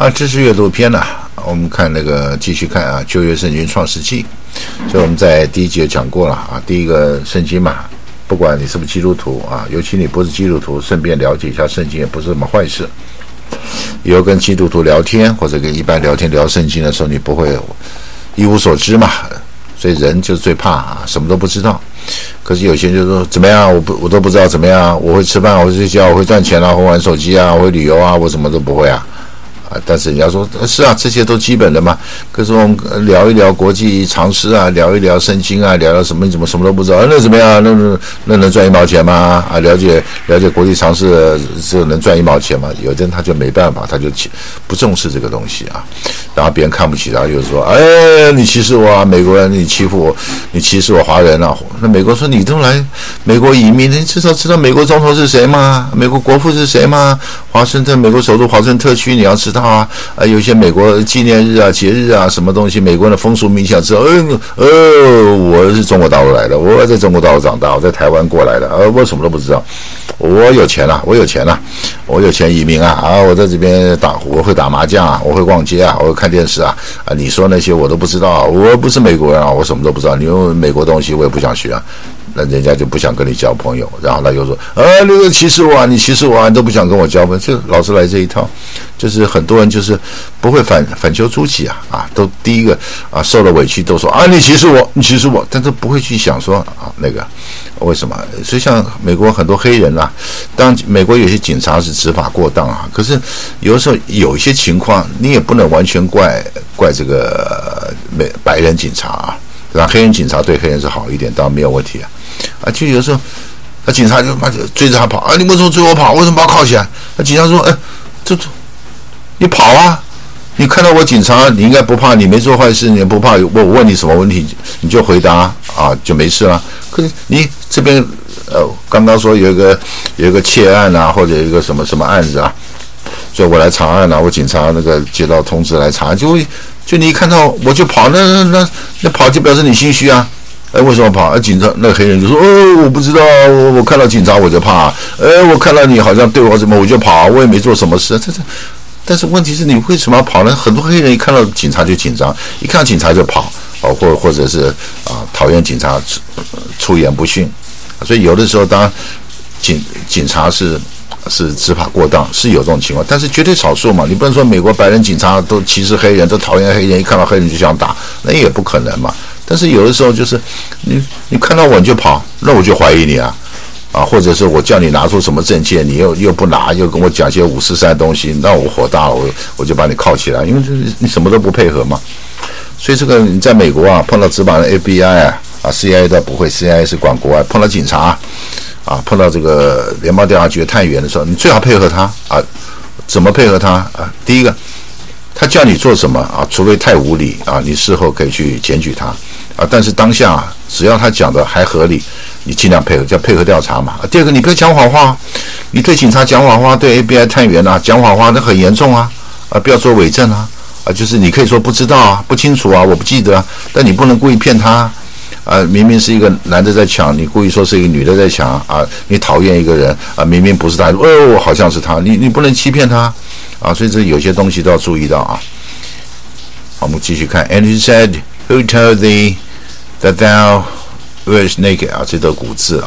知识阅读篇我们看继续看旧约圣经创世纪。所以我们在第一节讲过了第一个圣经嘛，不管你是不是基督徒尤其你不是基督徒，顺便了解一下圣经也不是什么坏事。以后跟基督徒聊天或者跟一般聊天聊圣经的时候，你不会一无所知嘛。所以人就是最怕什么都不知道。可是有些人就说怎么样，我都不知道怎么样，我会吃饭，我会睡觉，我会赚钱我会玩手机我会旅游我什么都不会但是人家说是这些都基本的嘛。可是我们聊一聊国际常识聊一聊圣经聊聊什么，你怎么什么都不知道那怎么样？那能赚1毛钱吗？了解国际常识就能赚1毛钱吗？有的人他就没办法，他就不重视这个东西然后别人看不起他，就说你歧视我美国人，你欺负我，你歧视我华人那美国说你都来美国移民，你至少知道美国总统是谁吗？美国国父是谁吗？华盛顿美国首都华盛顿特区你要知道有些美国纪念日节日什么东西，美国的风俗民情知道。我是中国大陆来的，我在中国大陆长大，我在台湾过来的我什么都不知道。我有钱我有钱移民我在这边我会打麻将我会逛街我会看电视你说那些我都不知道，我不是美国人我什么都不知道。你用美国东西我也不想学那人家就不想跟你交朋友，然后他就说那个歧视我你歧视我你都不想跟我交朋友，就老是来这一套。就是很多人就是不会反求诸己都第一个受了委屈都说你歧视我，但是不会去想说那个为什么。所以像美国很多黑人当然美国有些警察是执法过当可是有的时候有一些情况你也不能完全怪这个白人警察让黑人警察对黑人是好一点当然没有问题就有时候警察就追着他跑你为什么追我跑？为什么把我铐起来？警察说你跑你看到我警察你应该不怕，你没做坏事你不怕，我问你什么问题你就回答就没事了。可是你这边刚刚说有一个窃案或者有一个什么什么案子所以我来查案我警察那个接到通知来查，就你一看到我就跑，那跑就表示你心虚为什么跑？警察那个黑人就说我不知道，我看到警察我就怕我看到你好像对我什么我就跑我也没做什么事但是问题是你为什么要跑呢？很多黑人一看到警察就紧张，一看到警察就跑或者是讨厌警察出言不逊。所以有的时候当警察是执法过当是有这种情况，但是绝对少数嘛。你不能说美国白人警察都歧视黑人都讨厌黑人，一看到黑人就想打，那也不可能嘛。但是有的时候就是你看到我你就跑，那我就怀疑你或者是我叫你拿出什么证件你又不拿，又跟我讲些543的东西，那我火大了，我就把你铐起来，因为你什么都不配合嘛。所以这个你在美国碰到执法的 FBI CIA 倒不会， CIA 是管国外，碰到警察碰到这个联邦调查局的探员的时候，你最好配合他怎么配合他第一个他叫你做什么除非太无理你事后可以去检举他但是当下只要他讲的还合理，你尽量配合，叫配合调查嘛。第二个，你不要讲谎话，你对警察讲谎话，对 FBI 探员讲谎话，那很严重不要做伪证就是你可以说不知道不清楚我不记得但你不能故意骗他明明是一个男的在抢，你故意说是一个女的在抢你讨厌一个人明明不是他，好像是他，你不能欺骗他所以这有些东西都要注意到我们继续看 And he said, Who told thee that thou wert naked 这都古字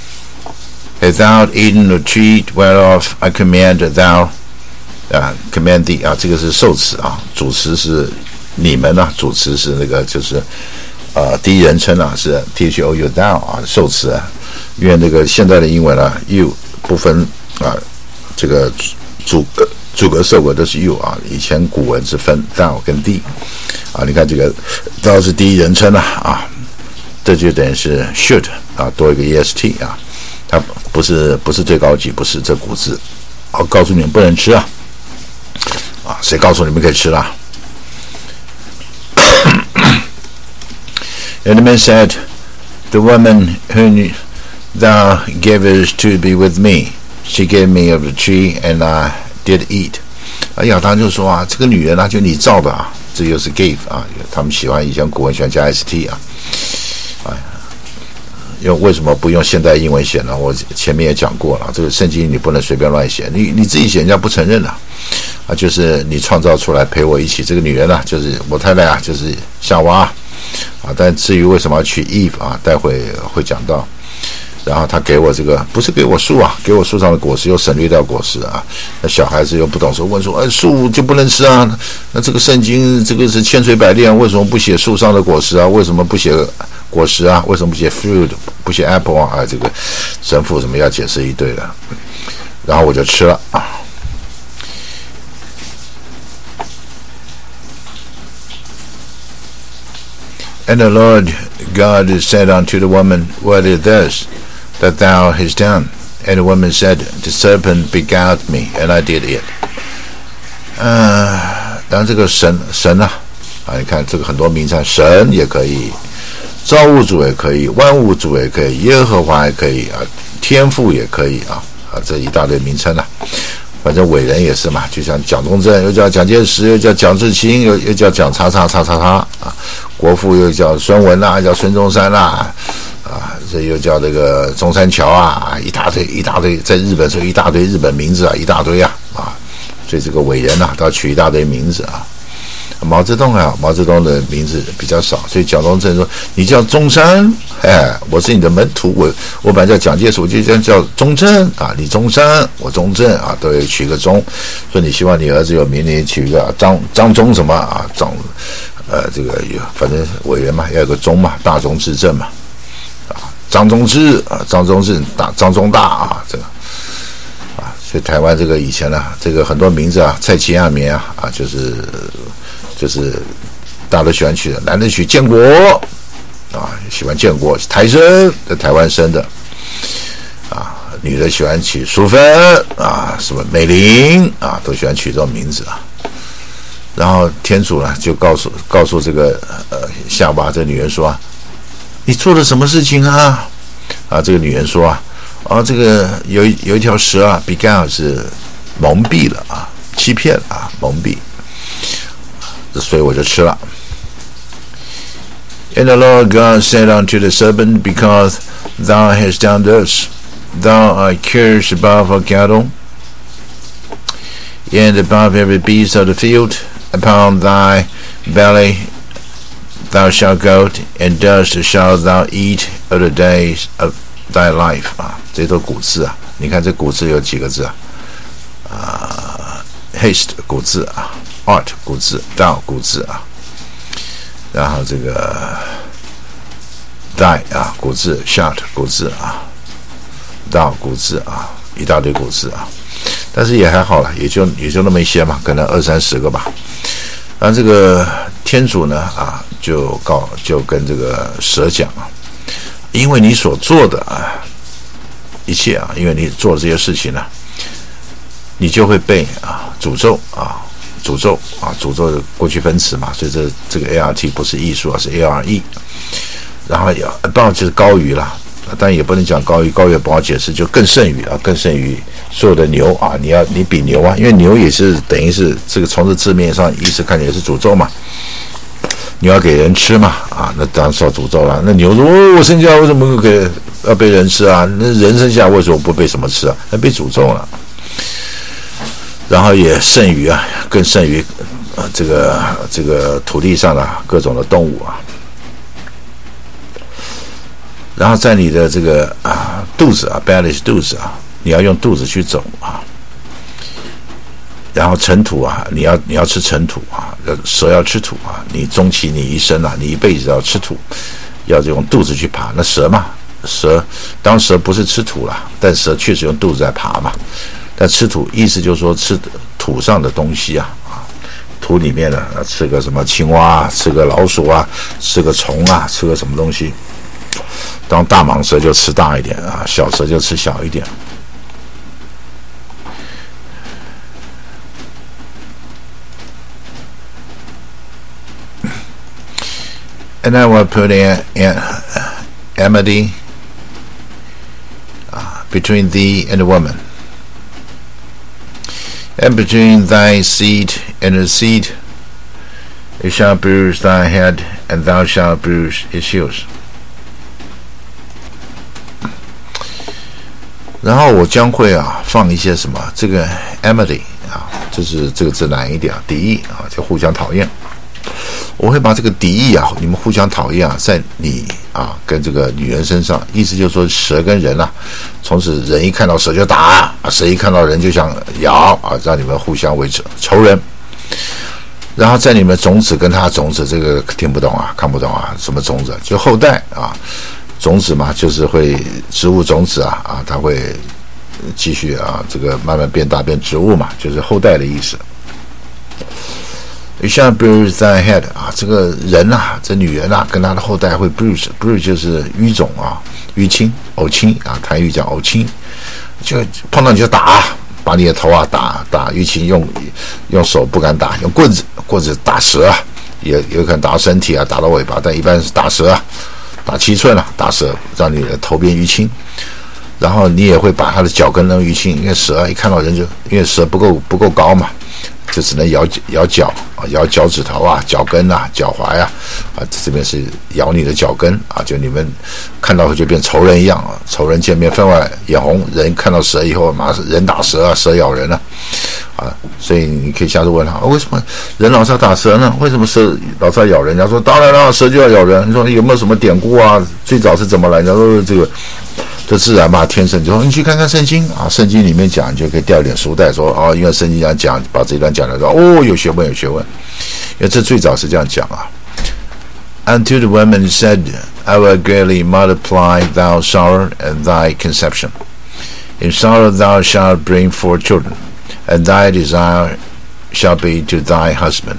Hast thou eaten the tree whereof I command thou command thee 这个是受词主词是你们主词是那个就是第一人称是 thou thou 受词因为那个现在的英文you 不分这个主格受格都是 you 以前古文是分 thou 跟 thee你看这个 thou 是第一人称这就等于是 should 多一个 est 它不是最高级，不是这古字我告诉你们不能吃谁告诉你们可以吃啦And the man said, The woman whom thou gavest to be with me, she gave me of the tree, and I did eat. 亚当就说这个女人就你造的这就是 gave 他们喜欢以前古文喜欢加 st 为什么不用现代英文写呢？我前面也讲过了，这个圣经你不能随便乱写，你自己写人家不承认啊，就是你创造出来陪我一起。这个女人啊，就是我太太啊，就是夏娃啊。但至于为什么要取 Eve 啊，待会会讲到。然后他给我这个不是给我树啊，给我树上的果实又省略掉果实啊。那小孩子又不懂事，问说：“树就不能吃啊？那这个圣经这个是千锤百炼，为什么不写树上的果实啊？为什么不写果实啊？为什么不写 fruit 不写 apple 啊？这个神父什么要解释一堆的。”然后我就吃了啊。And the Lord God said unto the woman, What is this that thou hast done? And the woman said, The serpent beguiled me, and I did it. 当然这个神啊，你看这个很多名称，神也可以，造物主也可以，万物主也可以，耶和华也可以啊，天父也可以啊，这一大堆名称啊。反正伟人也是嘛，就像蒋中正，又叫蒋介石，又叫蒋志清，又叫蒋叉啊，国父又叫孙文啦，叫孙中山啦，啊，这又叫这个中山桥啊，一大堆，在日本是一大堆日本名字啊，一大堆啊，所以这个伟人啊，都要取一大堆名字啊。毛泽东的名字比较少，所以蒋中正说：“你叫中山，我是你的门徒，我本来叫蒋介石，我就这样叫中正啊，你中山，我中正啊，都有取个中。说你希望你儿子有名，你取一个张中什么啊，这个反正伟人嘛，要有个中嘛，大中至正嘛，啊，张中志啊，张中正大，张中大啊，这个。”所以台湾这个以前啊，这个很多名字啊，蔡奇亚棉啊，就是大家都喜欢取的，男的取建国啊，喜欢建国，台生在台湾生的啊，女的喜欢取淑芬啊，什么美玲啊，都喜欢取这种名字啊。然后天主呢就告诉这个夏娃这女人说啊，你做了什么事情啊？啊，这个女人说啊，这个有一条蛇啊 ，beguile 是蒙蔽了啊，欺骗啊，蒙蔽，所以我就吃了。And the Lord God said unto the serpent, Because thou hast done this, thou art cursed above all cattle, and above every beast of the field. Upon thy belly thou shalt go, and dust shalt thou eat all the days of thy life. 啊，这都古字啊，你看这古字有几个字啊？haste 古字啊 ，art 古字 ，thou 古字啊，然后这个 thy 啊古字 ，shalt 古字啊 ，thou 古字啊，一大堆古字啊，但是也还好了，也就那么一些嘛，可能20-30个吧。然后这个天主呢就跟这个蛇讲啊，因为你所做的一切啊，因为你做了这些事情呢，你就会被诅咒诅咒的过去分词嘛，所以这个 ART 不是艺术啊，是 ARE。然后above 就是高于啦，但也不能讲高于也不好解释，就更胜于更胜于所有的牛啊，你比牛啊，因为牛也是等于是这个从这字面上意思看起来是诅咒嘛，你要给人吃嘛那当然是要诅咒了。那牛说我生下来为什么要被人吃啊？那人生下来为什么不被什么吃啊？那被诅咒了。然后也胜于更胜于这个土地上的各种的动物啊。然后在你的这个肚子belly 是肚子你要用肚子去走然后尘土你要吃尘土蛇要吃土你终其你一生你一辈子要吃土，要用肚子去爬。那蛇嘛，当然蛇不是吃土啦，但蛇确实用肚子在爬嘛。但吃土意思就是说吃土上的东西土里面的吃个什么青蛙吃个老鼠吃个虫吃个什么东西。当大蟒蛇就吃大一点小蛇就吃小一点。And I will put an enmity between thee and the woman, and between thy seed and the seed. It shall bruise thy head, and thou shalt bruise its heels. 然后我将会放一些什么这个 enmity 这个字难一点啊，敌意啊，就互相讨厌。我会把这个敌意啊，你们互相讨厌啊，在你啊跟这个女人身上，意思就是说蛇跟人啊，从此人一看到蛇就打啊，蛇一看到人就想咬啊，让你们互相为仇人。然后在你们种子跟他种子，这个听不懂啊，看不懂啊，什么种子？就后代啊，种子嘛，就是会植物种子啊，它会继续啊，这个慢慢变大变植物嘛，就是后代的意思。You shall bruise thy head 啊，这个人啊，这女人啊，跟她的后代会 bruise 就是淤肿啊，淤青、呕青啊，台语讲呕青，就碰到你就打，把你的头啊打淤青，用手不敢打，用棍子打蛇啊，也有可能打到身体啊，打到尾巴，但一般是打蛇啊，打七寸啊，打蛇让你的头变淤青。然后你也会把他的脚跟弄淤青，因为蛇一看到人就，因为蛇不够高嘛，就只能咬脚啊，咬脚趾头啊，脚跟啊，脚踝啊，这边是咬你的脚跟啊，就你们看到就变仇人一样啊，仇人见面分外眼红，人看到蛇以后马上人打蛇啊，蛇咬人啊，所以你可以下次问他，为什么人老是要打蛇呢？为什么蛇老是要咬人？人家说当然了，蛇就要咬人。你说有没有什么典故啊？最早是怎么来？人家说这个。这自然嘛，天生就说你去看看圣经啊，圣经里面讲，你就可以调一点书袋说哦，因为圣经这样讲，把这一段讲来说哦，有学问，因为这最早是这样讲啊。Unto the woman said, I will greatly multiply thy sorrow and thy conception. In sorrow thou shalt bring forth children, and thy desire shall be to thy husband,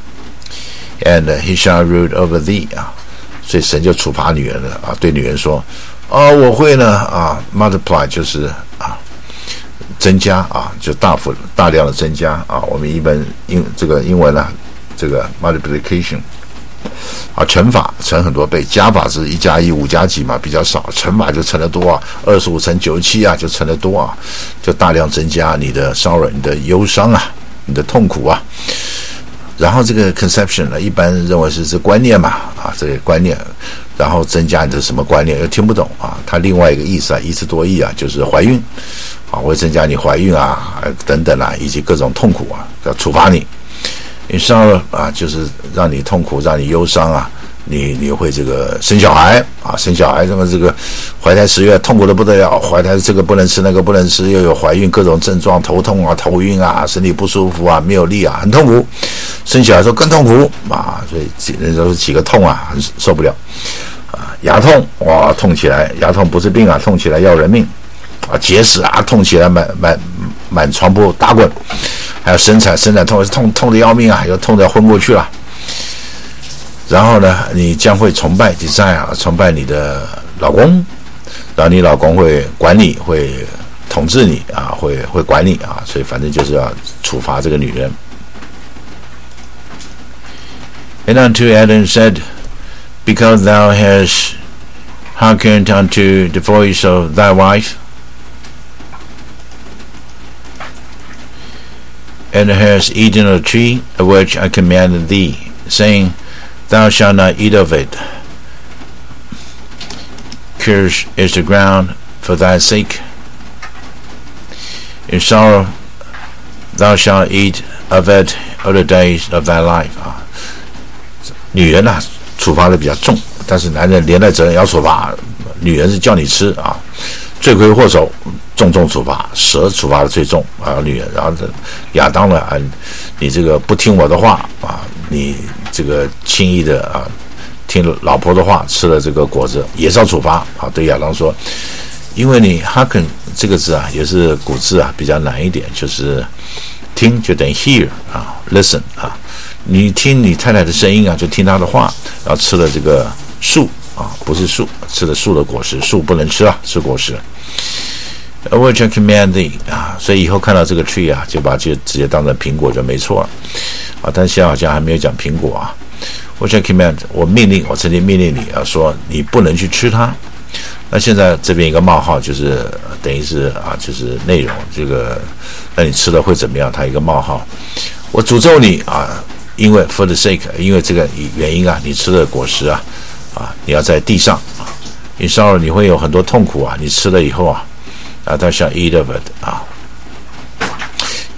and he shall rule over thee 啊。所以神就处罚女人了啊，对女人说。我会呢啊 ，multiply 就是啊，增加啊，就大量的增加啊。我们这个英文啊，这个 multiplication 啊，乘法乘很多倍，加法是1加1 5加几嘛，比较少，乘法就乘得多啊，25乘97啊，就乘得多啊，就大量增加你的sorrow，你的忧伤啊，你的痛苦啊。然后这个 conception 呢，一般认为是观念嘛，啊，这个观念，然后增加你的什么观念又听不懂啊，它另外一个意思啊，一词多义啊，就是怀孕，啊，会增加你怀孕啊，等等啊，以及各种痛苦啊，要处罚你。因为sorrow啊，就是让你痛苦，让你忧伤啊。你会这个生小孩啊，生小孩，这么这个怀胎10月痛苦的不得了，怀胎这个不能吃那个不能吃，又有怀孕各种症状，头痛啊，头晕啊，身体不舒服啊，没有力啊，很痛苦。生小孩时候更痛苦啊，所以人家说几个痛啊，很受不了啊。牙痛哇，痛起来，牙痛不是病啊，痛起来要人命啊。结石啊，痛起来满床铺打滚。还有生产痛得要命啊，又痛得昏过去了。然后呢，你将会崇拜 desire 崇拜你的老公，然后你老公会管你，会统治你啊，会管你啊，所以反正就是要处罚这个女人。And unto Adam said, Because thou hast hearkened unto the voice of thy wife, and hast eaten of the tree of which I commanded thee, saying,Thou shalt not eat of it. Cursed is the ground for thy sake. In sorrow thou shalt eat of it all the days of thy life. 啊，女人啊，处罚的比较重，但是男人连带责任要处罚。女人是叫你吃啊，罪魁祸首，重处罚。蛇处罚的最重啊，女人。然后亚当呢，你这个不听我的话啊，你这个轻易的啊，听老婆的话，吃了这个果子也是要处罚啊。对亚当说，因为你 hearken 这个字啊，也是古字啊，比较难一点，就是听就等于 hear 啊 ，listen 啊，你听你太太的声音啊，就听她的话，然后吃了这个树啊，不是树，吃了树的果实，树不能吃啊，吃果实。Which I command thee 啊，所以以后看到这个 tree 啊，就直接当成苹果就没错了啊。但是现在好像还没有讲苹果啊。Which I command， 我曾经命令你啊，说你不能去吃它。那现在这边一个冒号，就是等于是啊，就是内容这个，那你吃了会怎么样？它一个冒号，我诅咒你啊，因为 for the sake， 因为这个原因啊，你吃了果实啊，你要在地上啊，你sorrow你会有很多痛苦啊，你吃了以后啊。Thou shalt eat of it 啊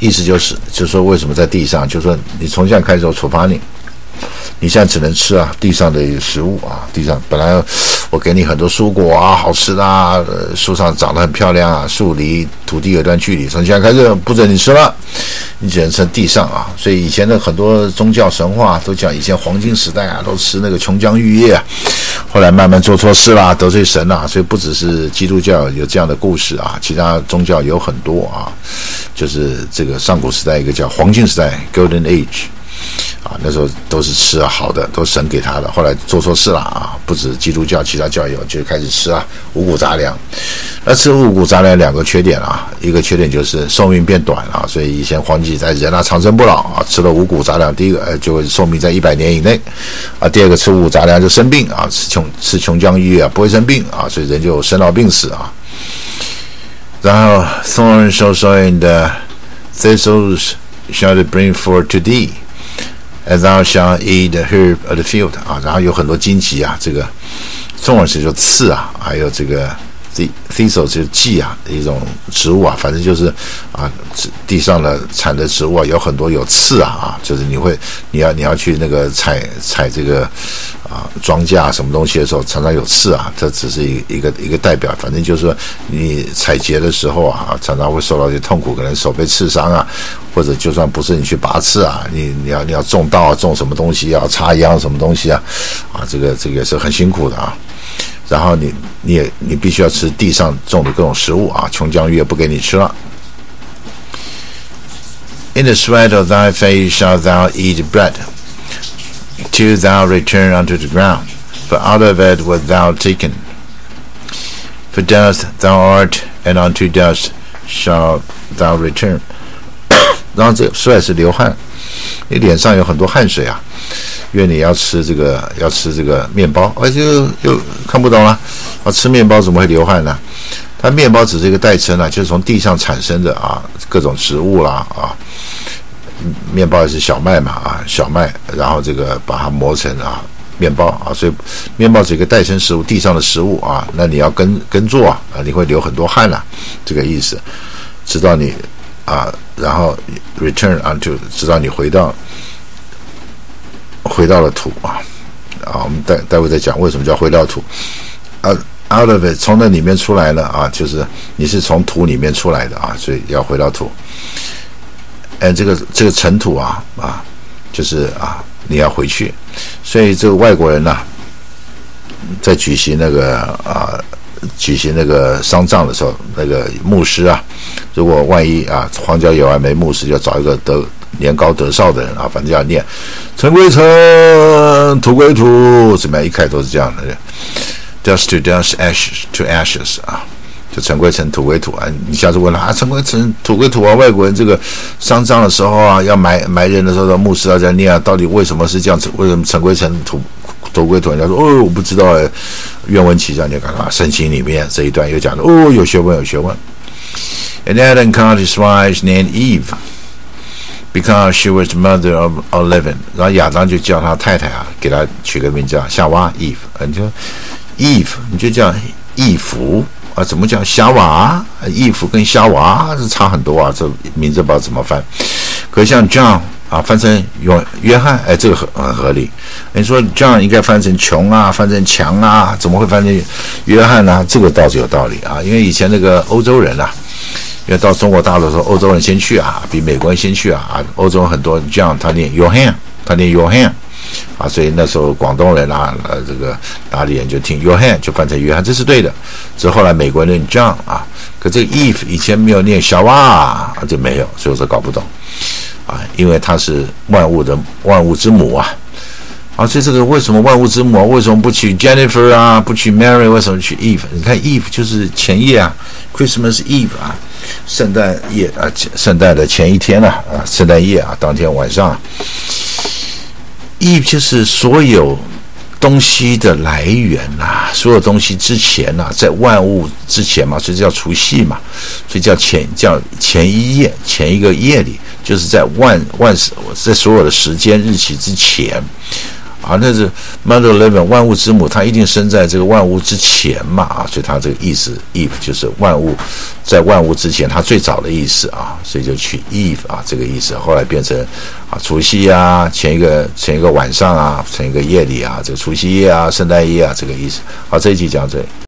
意思就是说为什么在地上，就是说你从现在开始我处罚你。你现在只能吃啊地上的食物啊，地上本来我给你很多蔬果啊，好吃的啊，树上长得很漂亮啊，树离土地有段距离，从现在开始不准你吃了，你只能吃地上啊。所以以前的很多宗教神话都讲，以前黄金时代啊，都吃那个琼浆玉液啊，后来慢慢做错事啦，得罪神啦，所以不只是基督教有这样的故事啊，其他宗教有很多啊，就是这个上古时代一个叫黄金时代 （Golden Age）。那时候都是吃好的，都是神给他的。后来做错事了啊，不止基督教，其他教友就开始吃五谷杂粮。那吃五谷杂粮两个缺点啊，一个缺点就是寿命变短啊，所以以前黄金时代人长生不老啊，吃了五谷杂粮，第一个就会寿命在100年以内啊，第二个吃五谷杂粮就生病啊，吃琼浆玉液啊不会生病啊，所以人就生老病死啊。然后 thorns also in the thistles shall bring forth to thee。And thou shalt eat the herb of the field 啊，然后有很多荆棘啊，这个 thorns 就刺啊，还有这个 thistle 就是蓟啊，一种植物啊，反正就是啊，地上的产的植物啊，有很多有刺啊，就是你要去那个采这个庄稼什么东西的时候，常常有刺啊，这只是一个代表，反正就是说你采撷的时候啊，常常会受到一些痛苦，可能手被刺伤啊，或者就算不是你去拔刺啊，你要种稻啊，种什么东西要插秧什么东西啊，这个也是很辛苦的啊。然后你必须要吃地上种的各种食物啊，琼浆玉液不给你吃了。In the sweat of thy face shalt thou eat bread, till thou return unto the ground, for out of it wert thou taken. For dust thou art, and unto dust shalt thou return. 然后这个 sweat 是流汗，你脸上有很多汗水啊。因为你要吃这个面包，就看不懂了。吃面包怎么会流汗呢？它面包只是一个代称啊，就是从地上产生的啊，各种植物啦啊。面包也是小麦嘛小麦，然后这个把它磨成面包啊，所以面包是一个代称食物，地上的食物啊。那你要耕作啊，你会流很多汗啦，这个意思。直到你然后 return unto， 直到你回到了土我们待会再讲为什么叫回到土out of it 从那里面出来了就是你是从土里面出来的所以要回到土。这个尘土就是你要回去，所以这个外国人在举行那个丧葬的时候，那个牧师如果万一荒郊野外没牧师，就找一个年高德少的人反正要念尘归尘，土归土，怎么样？一开头是这样的 ，dust to dust, ashes to ashes 就尘归尘，土归土你下次问了尘归尘，土归土外国人这个丧葬的时候要埋人的时候，牧师要这样念到底为什么是这样？为什么尘归尘，土归土？人家说我不知道愿闻其详，你看圣经里面这一段又讲的有学问。And Adam called his wife named Eve.Because she was the mother of 11， 然后亚当就叫他太太给他取个名叫夏娃 Eve， 你就 Eve 你就叫义弗怎么讲夏娃义弗跟夏娃是差很多这名字不知道怎么翻。可是像 John 翻成约翰这个很合理。你说 John 应该翻成穷翻成强怎么会翻成约翰呢？这个倒是有道理因为以前那个欧洲人因为到中国大陆的时候，欧洲人先去比美国人先去欧洲很多 John 他念 Johann，所以那时候广东人这个哪里人就听 Johann 就翻成约翰，这是对的。之后来美国人念 John 可这个 Eve 以前没有念小娃就没有，所以我说搞不懂因为它是万物之母所以这个为什么万物之母为什么不取 Jennifer 不取 Mary， 为什么取 Eve？ 你看 Eve 就是前夜Christmas Eve圣诞夜圣诞的前一天圣诞夜当天晚上Eve 就是所有东西的来源所有东西之前在万物之前嘛，所以叫除夕嘛，所以叫前一夜，前一个夜里，就是在在所有的时间日期之前啊，那是 Mother Eleven 万物之母，它一定生在这个万物之前嘛啊，所以它这个意思 Eve 就是万物，在万物之前，它最早的意思啊，所以就取 Eve 啊这个意思，后来变成啊除夕啊，前一个晚上啊，前一个夜里啊，这个除夕夜啊，圣诞夜啊这个意思。好，这一集讲这里。